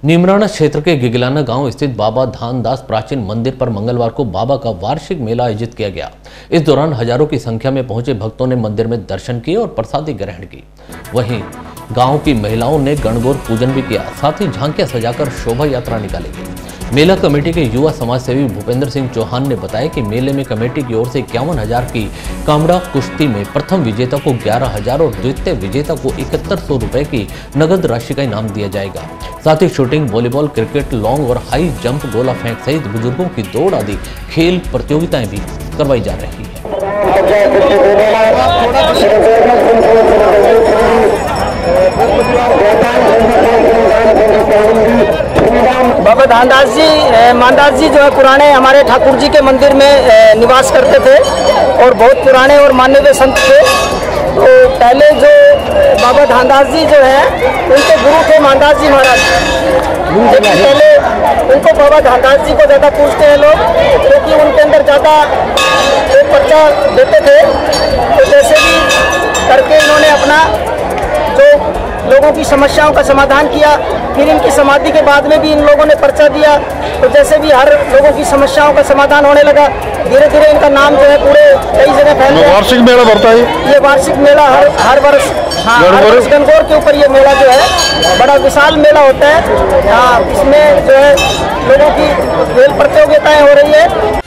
नीमराना क्षेत्र के गिगलाना गांव स्थित बाबा धानदास प्राचीन मंदिर पर मंगलवार को बाबा का वार्षिक मेला आयोजित किया गया। इस दौरान हजारों की संख्या में पहुंचे भक्तों ने मंदिर में दर्शन किए और प्रसादी ग्रहण की। वहीं गांव की महिलाओं ने गणगौर पूजन भी किया, साथ ही झांकियां सजाकर शोभा यात्रा निकाली गई। मेला कमेटी के युवा समाज सेवी भूपेंद्र सिंह चौहान ने बताया कि मेले में कमेटी की ओर से 51,000 की कामड़ा कुश्ती में प्रथम विजेता को 11,000 और द्वितीय विजेता को 7100 रुपए की नगद राशि का इनाम दिया जाएगा। साथ ही शूटिंग, वॉलीबॉल, क्रिकेट, लॉन्ग और हाई जंप, गोला फेंक सहित बुजुर्गों की दौड़ आदि खेल प्रतियोगिताएं भी करवाई जा रही है। बाबा धानदास जी मानदास जी जो है पुराने हमारे ठाकुर जी के मंदिर में निवास करते थे और बहुत पुराने और माननीय संत थे। तो पहले जो बाबा धानदास जी जो है उनके गुरु थे मानदास जी महाराज। लेकिन पहले उनको बाबा धानदास जी को ज़्यादा पूछते हैं लोग, क्योंकि उनके अंदर ज़्यादा एक पर्चा देते थे। तो जैसे भी करके इन्होंने अपना जो लोगों की समस्याओं का समाधान किया। फिर इनकी समाधि के बाद में भी इन लोगों ने पर्चा दिया, तो जैसे भी हर लोगों की समस्याओं का समाधान होने लगा। धीरे धीरे इनका नाम जो है पूरे कई जगह फैल गया। वार्षिक मेला भरता है ये वार्षिक मेला हर वर्ष गणगौर के ऊपर ये मेला जो है बड़ा विशाल मेला होता है। इसमें जो है लोगों की खेल प्रतियोगिताएं हो रही है।